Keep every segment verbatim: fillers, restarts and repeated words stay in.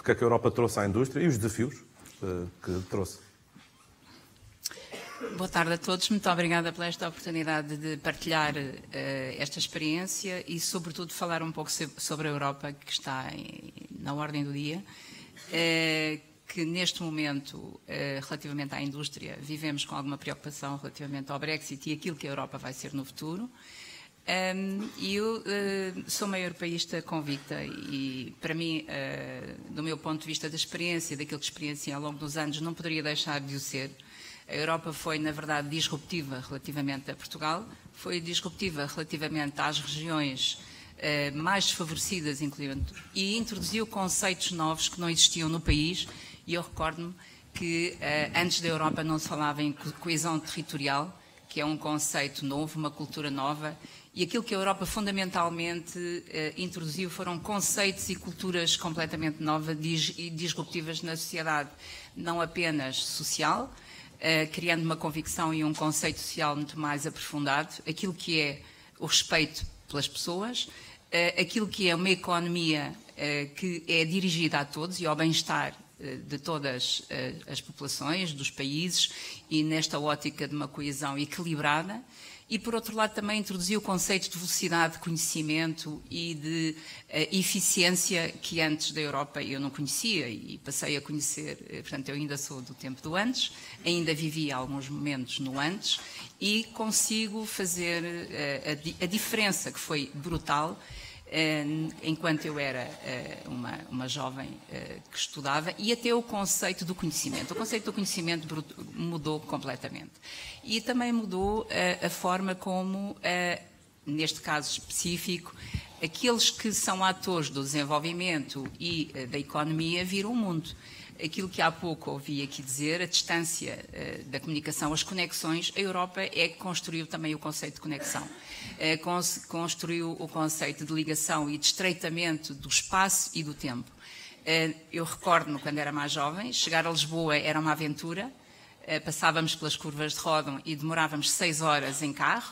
que é que a Europa trouxe à indústria e os desafios uh, que trouxe. Boa tarde a todos, muito obrigada por esta oportunidade de partilhar uh, esta experiência e, sobretudo, falar um pouco sobre a Europa, que está em, na ordem do dia, uh, que neste momento, uh, relativamente à indústria, vivemos com alguma preocupação relativamente ao Brexit e aquilo que a Europa vai ser no futuro. Um, eu uh, sou uma europeísta convicta e, para mim, uh, do meu ponto de vista da experiência, daquilo que experienciei ao longo dos anos, não poderia deixar de o ser. A Europa foi, na verdade, disruptiva relativamente a Portugal, foi disruptiva relativamente às regiões eh, mais desfavorecidas, incluindo, e introduziu conceitos novos que não existiam no país, e eu recordo-me que eh, antes da Europa não se falava em coesão territorial, que é um conceito novo, uma cultura nova, e aquilo que a Europa fundamentalmente eh, introduziu foram conceitos e culturas completamente novas e disruptivas na sociedade, não apenas social, Uh, criando uma convicção e um conceito social muito mais aprofundado, aquilo que é o respeito pelas pessoas, uh, aquilo que é uma economia uh, que é dirigida a todos e ao bem-estar uh, de todas uh, as populações, dos países, e nesta ótica de uma coesão equilibrada. E, por outro lado, também introduziu o conceito de velocidade de conhecimento e de uh, eficiência que antes da Europa eu não conhecia e passei a conhecer. Portanto, eu ainda sou do tempo do antes, ainda vivi alguns momentos no antes e consigo fazer uh, a, a diferença que foi brutal uh, enquanto eu era uh, uma, uma jovem uh, que estudava, e até o conceito do conhecimento. O conceito do conhecimento mudou completamente. E também mudou uh, a forma como, uh, neste caso específico, aqueles que são atores do desenvolvimento e uh, da economia viram o mundo. Aquilo que há pouco ouvi aqui dizer, a distância uh, da comunicação, as conexões, a Europa é que construiu também o conceito de conexão. Uh, cons construiu o conceito de ligação e de estreitamento do espaço e do tempo. Uh, eu recordo-me, quando era mais jovem, chegar a Lisboa era uma aventura. Passávamos pelas curvas de Ródão e demorávamos seis horas em carro,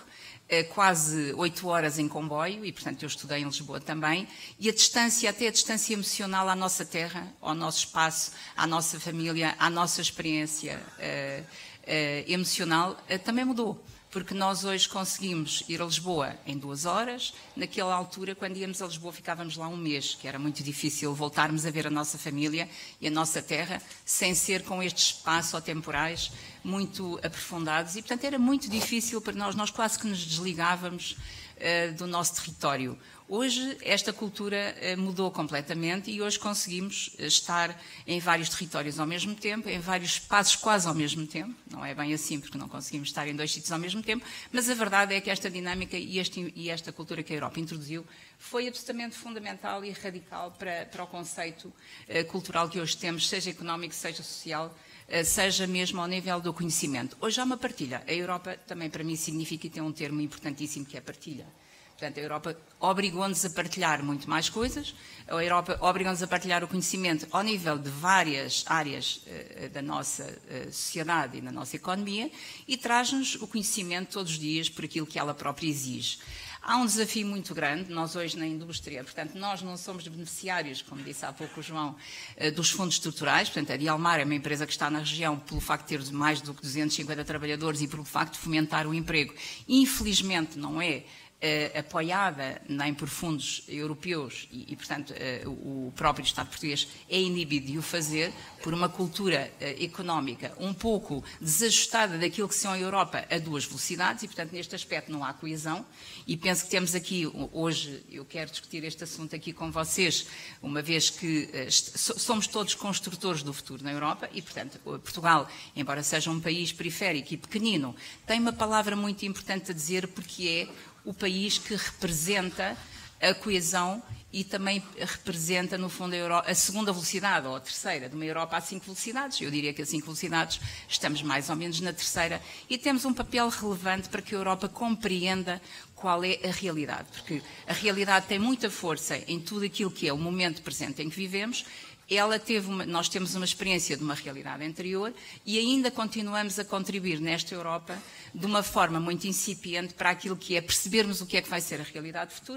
quase oito horas em comboio, e, portanto, eu estudei em Lisboa também, e a distância, até a distância emocional à nossa terra, ao nosso espaço, à nossa família, à nossa experiência uh, uh, emocional, uh, também mudou. Porque nós hoje conseguimos ir a Lisboa em duas horas. Naquela altura, quando íamos a Lisboa, ficávamos lá um mês, que era muito difícil voltarmos a ver a nossa família e a nossa terra, sem ser com estes espaço-temporais muito aprofundados. E, portanto, era muito difícil para nós. Nós quase que nos desligávamos uh, do nosso território. Hoje, esta cultura uh, mudou completamente e hoje conseguimos estar em vários territórios ao mesmo tempo, em vários espaços quase ao mesmo tempo. Não é bem assim, porque não conseguimos estar em dois sítios ao mesmo tempo, mas a verdade é que esta dinâmica e, este, e esta cultura que a Europa introduziu foi absolutamente fundamental e radical para, para o conceito uh, cultural que hoje temos, seja económico, seja social, uh, seja mesmo ao nível do conhecimento. Hoje há uma partilha. A Europa também, para mim, significa, e tem um termo importantíssimo, que é partilha. Portanto, a Europa obrigou-nos a partilhar muito mais coisas, a Europa obrigou-nos a partilhar o conhecimento ao nível de várias áreas uh, da nossa uh, sociedade e da nossa economia, e traz-nos o conhecimento todos os dias por aquilo que ela própria exige. Há um desafio muito grande, nós hoje na indústria, portanto, nós não somos beneficiários, como disse há pouco o João, dos fundos estruturais. Portanto, a Dialmar é uma empresa que está na região pelo facto de ter mais do que duzentos e cinquenta trabalhadores e pelo facto de fomentar o emprego. Infelizmente, não é Uh, apoiada nem por fundos europeus e, e portanto, uh, o próprio Estado português é inibido de o fazer por uma cultura uh, económica um pouco desajustada daquilo que são a Europa a duas velocidades e, portanto, neste aspecto não há coesão, e penso que temos aqui, hoje, eu quero discutir este assunto aqui com vocês, uma vez que uh, somos todos construtores do futuro na Europa e, portanto, Portugal, embora seja um país periférico e pequenino, tem uma palavra muito importante a dizer, porque é o país que representa a coesão e também representa, no fundo, a, Euro a segunda velocidade, ou a terceira, de uma Europa a cinco velocidades. Eu diria que a cinco velocidades estamos mais ou menos na terceira, e temos um papel relevante para que a Europa compreenda qual é a realidade, porque a realidade tem muita força em tudo aquilo que é o momento presente em que vivemos. Ela teve uma, nós temos uma experiência de uma realidade anterior e ainda continuamos a contribuir nesta Europa de uma forma muito incipiente para aquilo que é percebermos o que é que vai ser a realidade futura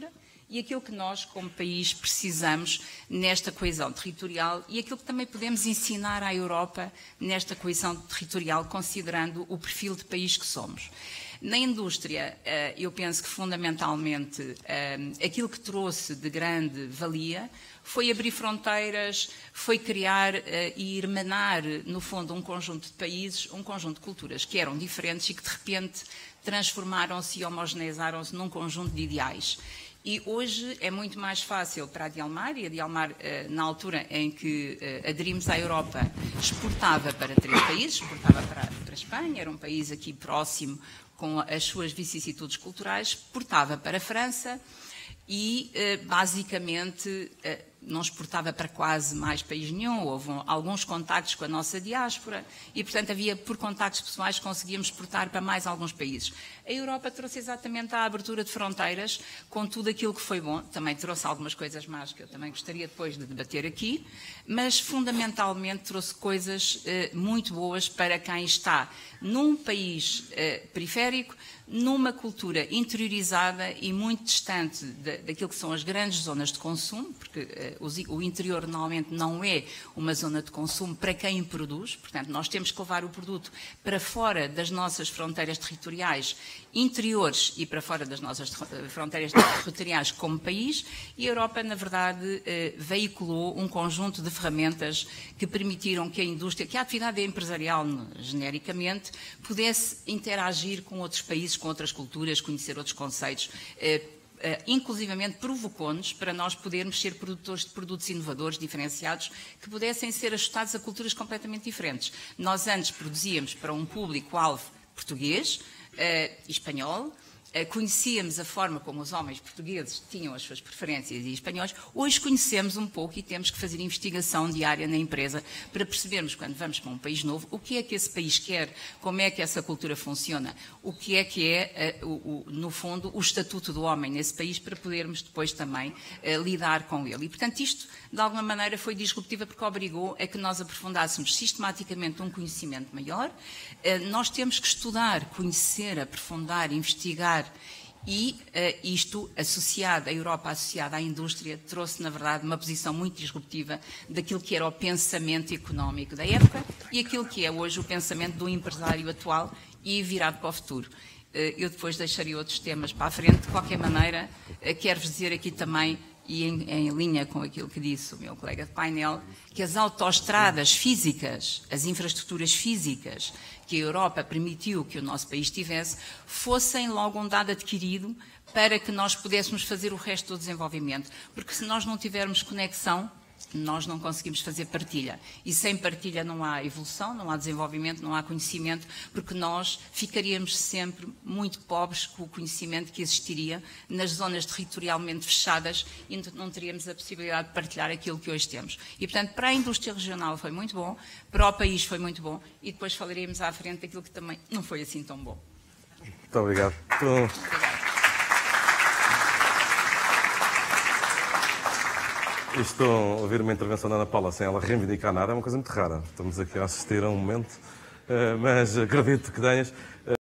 e aquilo que nós, como país, precisamos nesta coesão territorial e aquilo que também podemos ensinar à Europa nesta coesão territorial, considerando o perfil de país que somos. Na indústria, eu penso que fundamentalmente aquilo que trouxe de grande valia foi abrir fronteiras, foi criar e irmanar, no fundo, um conjunto de países, um conjunto de culturas que eram diferentes e que, de repente, transformaram-se e homogeneizaram-se num conjunto de ideais. E hoje é muito mais fácil para a Dialmar, e a Dialmar, na altura em que aderimos à Europa, exportava para três países, exportava para, para a Espanha, era um país aqui próximo, com as suas vicissitudes culturais, exportava para a França e, basicamente, não exportava para quase mais país nenhum. Houve alguns contactos com a nossa diáspora e, portanto, havia, por contactos pessoais, conseguíamos exportar para mais alguns países. A Europa trouxe exatamente a abertura de fronteiras com tudo aquilo que foi bom. Também trouxe algumas coisas más que eu também gostaria depois de debater aqui, mas, fundamentalmente, trouxe coisas eh, muito boas para quem está num país eh, periférico, numa cultura interiorizada e muito distante de, daquilo que são as grandes zonas de consumo, porque eh, o interior normalmente não é uma zona de consumo para quem produz, portanto nós temos que levar o produto para fora das nossas fronteiras territoriais interiores e para fora das nossas fronteiras territoriais como país, e a Europa, na verdade, eh, veiculou um conjunto de ferramentas que permitiram que a indústria, que a atividade empresarial, genericamente, pudesse interagir com outros países, com outras culturas, conhecer outros conceitos, eh, Uh, inclusivamente provocou-nos para nós podermos ser produtores de produtos inovadores, diferenciados, que pudessem ser ajustados a culturas completamente diferentes. Nós antes produzíamos para um público-alvo português uh, e espanhol, uh, conhecíamos a forma como os homens portugueses tinham as suas preferências e espanhóis. Hoje conhecemos um pouco e temos que fazer investigação diária na empresa para percebermos, quando vamos para um país novo, o que é que esse país quer, como é que essa cultura funciona, o que é que é, uh, o, o, no fundo, o estatuto do homem nesse país, para podermos depois também uh, lidar com ele. E, portanto, isto, de alguma maneira, foi disruptiva porque obrigou a que nós aprofundássemos sistematicamente um conhecimento maior. Uh, nós temos que estudar, conhecer, aprofundar, investigar. E uh, isto, associado, a Europa associada à indústria, trouxe, na verdade, uma posição muito disruptiva daquilo que era o pensamento económico da época e aquilo que é hoje o pensamento do empresário atual e virado para o futuro. Uh, eu depois deixaria outros temas para a frente. De qualquer maneira, uh, quero-vos dizer aqui também, e em, em linha com aquilo que disse o meu colega de painel, que as autoestradas físicas, as infraestruturas físicas que a Europa permitiu que o nosso país tivesse, fossem logo um dado adquirido para que nós pudéssemos fazer o resto do desenvolvimento. Porque se nós não tivermos conexão, nós não conseguimos fazer partilha. E sem partilha não há evolução, não há desenvolvimento, não há conhecimento, porque nós ficaríamos sempre muito pobres com o conhecimento que existiria nas zonas territorialmente fechadas e não teríamos a possibilidade de partilhar aquilo que hoje temos. E, portanto, para a indústria regional foi muito bom, para o país foi muito bom, e depois falaríamos à frente daquilo que também não foi assim tão bom. Muito obrigado. Então... Isto, ouvir uma intervenção da Ana Paula sem ela reivindicar nada é uma coisa muito rara. Estamos aqui a assistir a um momento, mas acredito que tenhas.